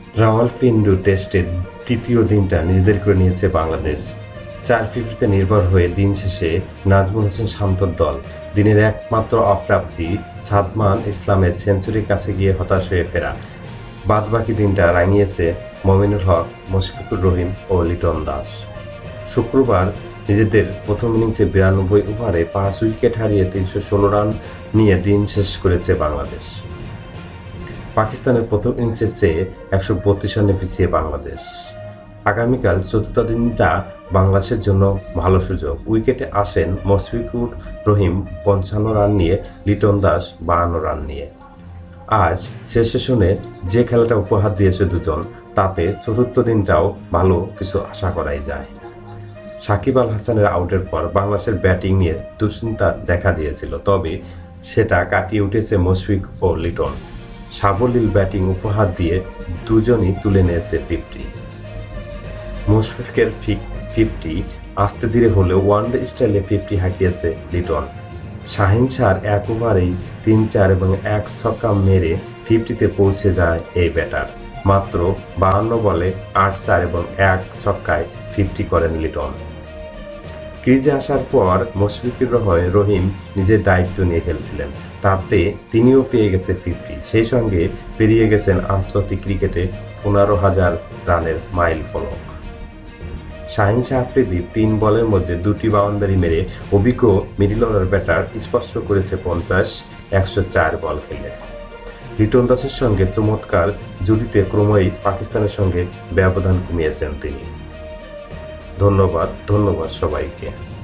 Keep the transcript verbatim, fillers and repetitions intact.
রাওয়ালপিন্ডি টেস্টের তৃতীয় দিনটা নিজেদের করে নিয়েছে বাংলাদেশ। চার ফিফটিতে নির্ভর হয়ে দিন শেষে নাজমুল হোসেন শান্তর দল দিনের একমাত্র অপ্রাপ্তি সাদমান ইসলামের সেঞ্চুরির কাছে গিয়ে হতাশ হয়ে ফেরা। বাদবাকি দিনটা রাঙিয়েছে মমিনুল হক, মুশফিকুর রহিম ও লিটন দাস। শুক্রবার নিজেদের প্রথম ইনিংসে বিরানব্বই ওভারে পাঁচ উইকেট হারিয়ে তিনশো ষোলো রান নিয়ে দিন শেষ করেছে বাংলাদেশ। পাকিস্তানের প্রথম ইনিংসের চেয়ে একশো বত্রিশ রানে পিছিয়ে বাংলাদেশ। আগামীকাল চতুর্থ দিনটা বাংলাদেশের জন্য ভালো সুযোগ। উইকেটে আসেন মুশফিকুর রহিম পঞ্চান্ন রান নিয়ে, লিটন দাস বাহান্ন রান নিয়ে। আজ শেষ সেশনে যে খেলাটা উপহার দিয়েছে দুজন, তাতে চতুর্থ দিনটাও ভালো কিছু আশা করাই যায়। সাকিব আল হাসানের আউটের পর বাংলাদেশের ব্যাটিং নিয়ে দুশ্চিন্তা দেখা দিয়েছিল, তবে সেটা কাটিয়ে উঠেছে মুশফিক ও লিটন। সাবলীল ব্যাটিং উপহার দিয়ে দুজনই তুলে নিয়েছে ফিফটি। মুশফিকের ফিফটি আস্তে ধীরে হলেও ওয়ানডে স্টাইলে ফিফটি হাঁকিয়েছে লিটন। শাহিন শাহর এক ওভারেই তিন চার এবং এক ছক্কা মেরে ফিফটিতে পৌঁছে যায় এই ব্যাটার। মাত্র বাহান্ন বলে আট চার এবং এক ছক্কায় ফিফটি করেন লিটন। ক্রিজে আসার পর মুশফিকুর রহিম নিজের দায়িত্ব নিয়ে খেলছিলেন, তাতে তিনিও পেয়ে গেছে ফিফটি। সেই সঙ্গে পেরিয়ে গেছেন আন্তর্জাতিক ক্রিকেটে পনেরো হাজার রানের মাইল ফলক। শাহিন শাহ আফ্রিদি তিন বলের মধ্যে দুটি বাউন্ডারি মেরে অভিজ্ঞ মিডল অর্ডার ব্যাটার স্পর্শ করেছে পঞ্চাশ একশো চার বল খেলে। লিটন দাসের সঙ্গে চমৎকার জুটিতে ক্রমেই পাকিস্তানের সঙ্গে ব্যবধান কমিয়েছেন তিনি। ধন্যবাদ ধন্যবাদ সবাইকে।